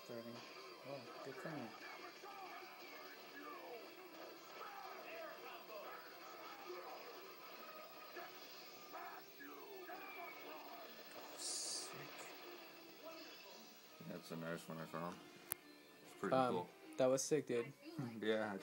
starting. Oh, good thing. Sick. That's a nice one I found. It's pretty cool. That was sick, dude. Yeah.